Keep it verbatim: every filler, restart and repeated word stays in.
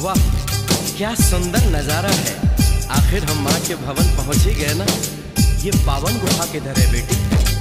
वाह, क्या सुंदर नजारा है। आखिर हम माँ के भवन पहुंच ही गए ना। ये पावन गुफा किधर है बेटी?